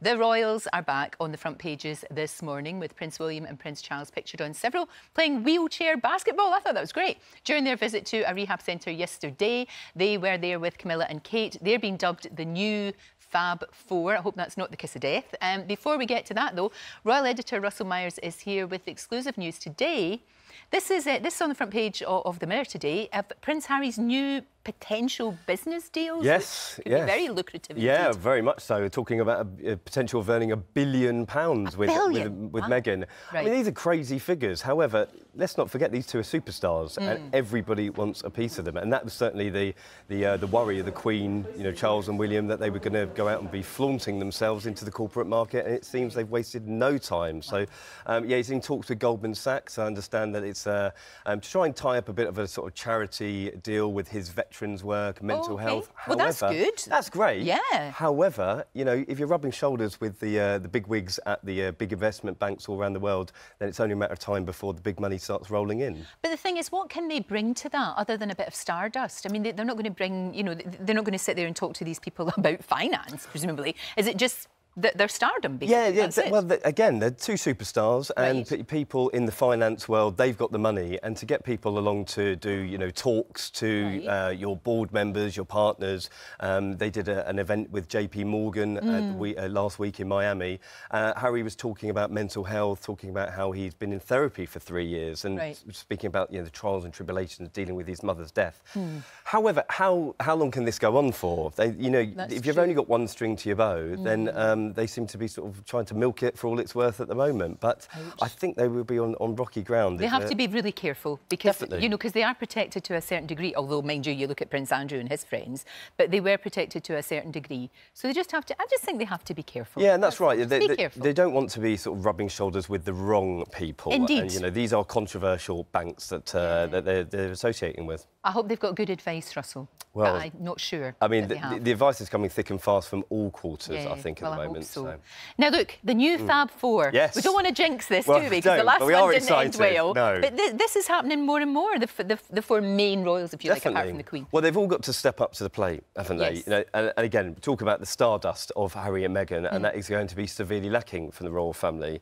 The royals are back on the front pages this morning with Prince William and Prince Charles pictured on several playing wheelchair basketball. I thought that was great. During their visit to a rehab centre yesterday, they were there with Camilla and Kate. They're being dubbed the new Fab Four. I hope that's not the kiss of death. Before we get to that, though, Royal Editor Russell Myers is here with exclusive news today. This is on the front page of the Mirror today. Prince Harry's new potential business deals. Yes, could be very lucrative. Yeah, indeed. very much so. We're talking about a potential of earning £1 billion with Meghan. Right. I mean, these are crazy figures. However, let's not forget these two are superstars, and everybody wants a piece of them. And that was certainly the worry of the Queen, you know, Charles and William, that they were going to go out and be flaunting themselves into the corporate market. And it seems they've wasted no time. So, yeah, he's in talks with Goldman Sachs. I understand that it's to try and tie up a bit of a sort of charity deal with his veterans' work, mental health. Well, However, that's good. That's great. Yeah. However, you know, if you're rubbing shoulders with the big wigs at the big investment banks all around the world, then it's only a matter of time before the big money starts rolling in. But the thing is, what can they bring to that other than a bit of stardust? I mean, they're not going to bring, you know, they're not going to sit there and talk to these people about finance, presumably. Is it just their stardom, basically? Yeah. Well, again, they're two superstars, and people in the finance world, they've got the money, and to get people along to do, you know, talks to your board members, your partners. They did an event with JP Morgan last week in Miami. Harry was talking about mental health, talking about how he's been in therapy for 3 years, and speaking about, you know, the trials and tribulations dealing with his mother's death. However, how long can this go on for? You know, if you've only got one string to your bow, then they seem to be sort of trying to milk it for all it's worth at the moment. But I think they will be on rocky ground. They have to be really careful because, Definitely. you know, because they are protected to a certain degree. Although, mind you, you look at Prince Andrew and his friends, but they were protected to a certain degree. So they just have to. I just think they have to be careful. Yeah, and that's right. Be careful. They don't want to be sort of rubbing shoulders with the wrong people. Indeed. And, you know, these are controversial banks that they're associating with. I hope they've got good advice, Russell. Well, but I'm not sure. I mean, the advice is coming thick and fast from all quarters, I think, at the moment. So. Now, look, the new Fab Four. Yes. We don't want to jinx this, well, do we? Because the last one didn't end well. No. But this is happening more and more, the four main royals, if you like, apart from the Queen. Well, they've all got to step up to the plate, haven't they? Yes. You know, and again, talk about the stardust of Harry and Meghan, and that is going to be severely lacking from the royal family.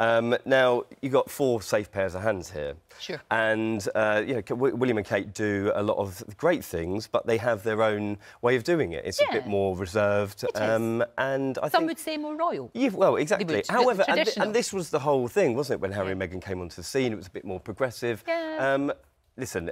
Now, you've got 4 safe pairs of hands here. Sure. And, you know, William and Kate do a lot of great things, but they have their own way of doing it. It's a bit more reserved. And I Some think would say more royal. Yeah, well, exactly. However, and this was the whole thing, wasn't it, when Harry and Meghan came onto the scene? It was a bit more progressive. Yeah. Listen,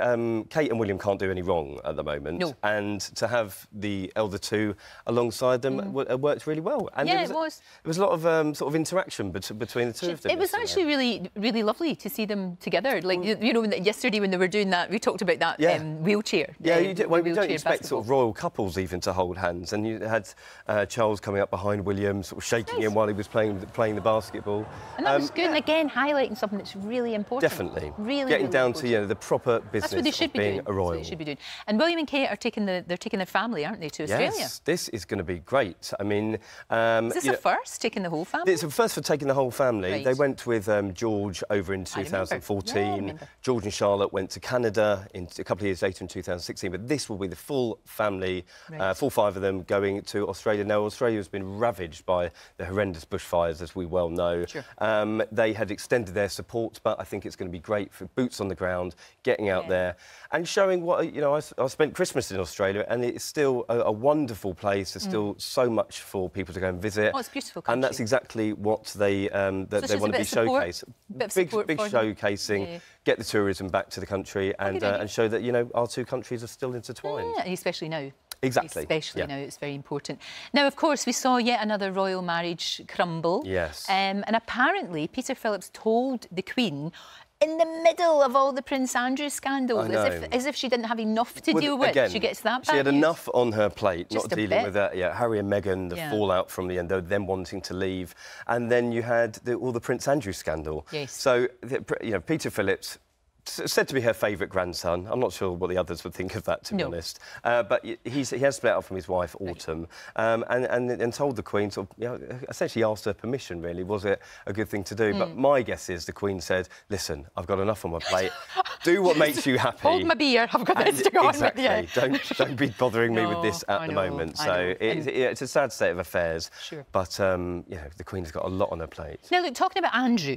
Kate and William can't do any wrong at the moment. No. And to have the elder two alongside them worked really well. And yeah, it was a lot of sort of interaction between the two of them. It was actually really lovely to see them together. Like, you know, yesterday when they were doing that, we talked about that wheelchair. Yeah, you did. Well, we don't expect basketball. sort of royal couples even to hold hands. And you had Charles coming up behind William, sort of shaking him while he was playing the basketball. And that was good. And again, highlighting something that's really important. Definitely. Really, getting down important. to the proper business That's what they should of being doing. a royal. That's what they should be doing. And William and Kate are taking their family, aren't they, to Australia? Yes, this is going to be great. I mean, is this a first, taking the whole family? It's a first for taking the whole family. Right. They went with George over in 2014. George and Charlotte went to Canada a couple of years later in 2016. But this will be the full family, full 5 of them going to Australia. Now, Australia has been ravaged by the horrendous bushfires, as we well know. Sure. They had extended their support, but I think it's going to be great for boots on the ground, getting out there and showing what, you know, I spent Christmas in Australia, and it's still a wonderful place. There's still so much for people to go and visit. Oh, it's a beautiful country. And that's exactly what they want to be showcased. Big showcasing, get the tourism back to the country and show that, you know, our two countries are still intertwined. Yeah, especially now. Exactly. Especially now, it's very important. Now, of course, we saw yet another royal marriage crumble. Yes. And apparently, Peter Phillips told the Queen, in the middle of all the Prince Andrew scandal, as if she didn't have enough to deal with. Again, she gets that bad She had news. enough on her plate, Just not dealing with that. Yeah, Harry and Meghan, the fallout from the end, them wanting to leave. And then you had all the Prince Andrew scandal. Yes. So, you know, Peter Phillips said to be her favourite grandson. I'm not sure what the others would think of that, to be honest. But he has split up from his wife, Autumn, and told the Queen, sort of, essentially asked her permission, really. Was it a good thing to do? But my guess is the Queen said, listen, I've got enough on my plate. Do what makes you happy. Hold my beer. I've got this to go on with you. Don't be bothering me with this at the moment. So it's a sad state of affairs. Sure. But, the Queen's got a lot on her plate. Now, look, talking about Andrew,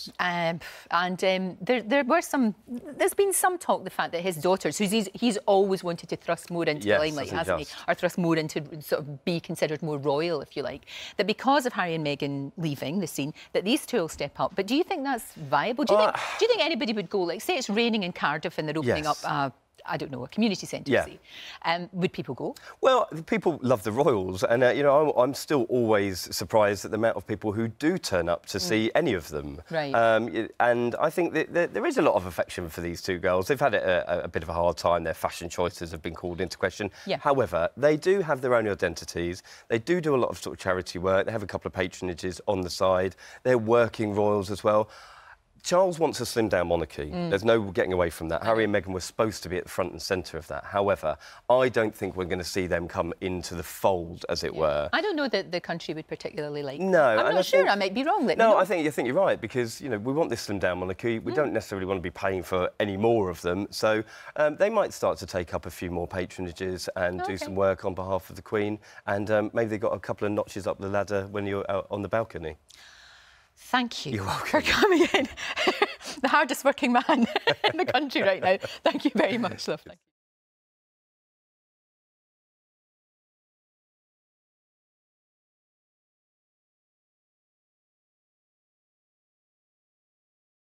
there's been some talk the fact that his daughters, who he's always wanted to thrust more into the limelight, hasn't he? Or thrust more into sort of be considered more royal, if you like. That because of Harry and Meghan leaving the scene, that these two will step up. But do you think that's viable? Do you think anybody would go, like, say it's raining in Cardiff and they're opening up I don't know, a community centre, would people go? Well, people love the royals, and, I'm still always surprised at the amount of people who do turn up to see any of them. Right. And I think that there is a lot of affection for these two girls. They've had a bit of a hard time. Their fashion choices have been called into question. Yeah. However, they do have their own identities. They do a lot of sort of charity work. They have a couple of patronages on the side. They're working royals as well. Charles wants a slimmed-down monarchy. There's no getting away from that. Harry and Meghan were supposed to be at the front and centre of that. However, I don't think we're going to see them come into the fold, as it were. I don't know that the country would particularly like No. I'm not sure. I might be wrong. I think you're right, because, we want this slimmed-down monarchy. We don't necessarily want to be paying for any more of them. So they might start to take up a few more patronages and do some work on behalf of the Queen. And maybe they got a couple of notches up the ladder when you're out on the balcony. Thank you. You're welcome. For coming in. The hardest working man in the country right now. Thank you very much, love. Thank you.